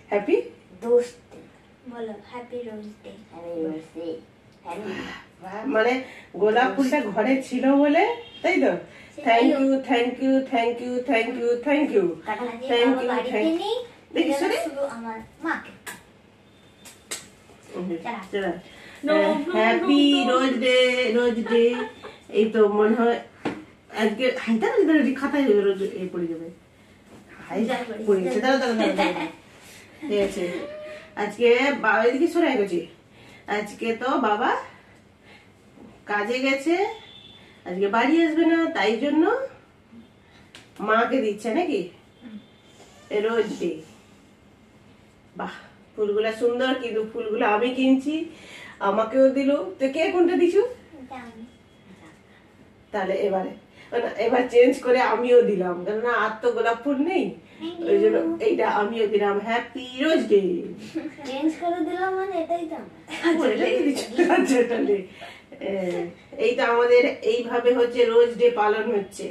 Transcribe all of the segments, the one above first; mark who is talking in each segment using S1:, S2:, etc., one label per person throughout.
S1: Happy
S2: রোজডে বলো, happy রোজডে। Happy রোজডে।
S1: মানে গোলাপ ফুলটা ঘরে ছিল বলে, তাই তো? Thank you thank you thank you thank you thank you thank you thank you. দেখি শুনে
S2: আমার মাকে
S1: happy rose day rose day. এই তো মনে হয় আজকে হাইটা খাতায় রোজ এই পড়ে যাবে। পড়ে গেছে, দাঁড়া দাঁড়া দাঁড়া, ঠিক আছে। আজকে বাবা এদিকে সরে গেছি। আজকে তো বাবা কাজে গেছে, আজকে বাড়ি আসবে না, তাই জন্য মাকে দিচ্ছে নাকি রোজ ডে। বাহ, ফুলগুলা সুন্দর, কিন্তু ফুলগুলো আমি কিনছি, আমাকেও দিল। তো কে কোনটা দিছু? তাহলে এবার চেঞ্জ করে আমিও দিলাম, কেননা আর তো গোলাপ ফুল নেই, ওই জন্য এইটা আমিও দিলাম। Happy rose day.
S2: চেঞ্জ করে দিলাম মানে এটাই তো
S1: এইটা আমাদের এইভাবে হচ্ছে রোজ ডে পালন হচ্ছে,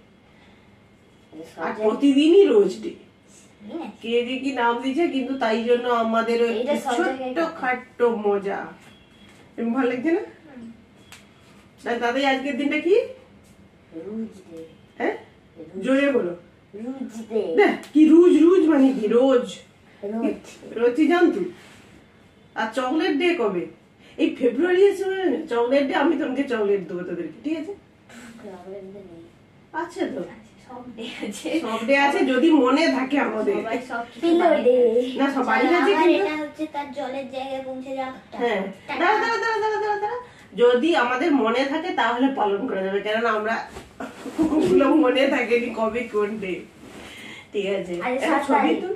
S1: আর প্রতিদিনই রোজ ডে। কে যে কি নাম দিয়েছে, কিন্তু তাই জন্য আমাদের ছোট্ট খাট্ট মজা। ভালো লাগছে না? দাদাই আজকের দিনটা কি? হ্যাঁ জোরে বলো। কি রোজ রোজ মানে কি? রোজ রোজই জানতু। আর চকলেট ডে কবে? এই ফেব্রুয়ারি আছে চকলেট ডে। আমি তোমাকে চকলেট দেবো তোদেরকে, ঠিক আছে? আচ্ছা তো সব ডে আছে, যদি মনে থাকে আমাদের। না সবারই আছে,
S2: তার জলের জায়গায় পৌঁছে যাওয়া।
S1: হ্যাঁ দাঁড়া দাঁড়া দাঁড়া দাঁড়া দাঁড়া দাঁড়া, যদি আমাদের মনে থাকে তাহলে পালন করা যাবে, কেননা আমরা ওগুলো মনে থাকেনি কবে কোন ডে। ঠিক আছে, ছবি তো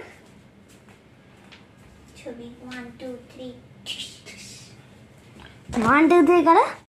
S2: ছবি 1 2 3 1 2 3 করা।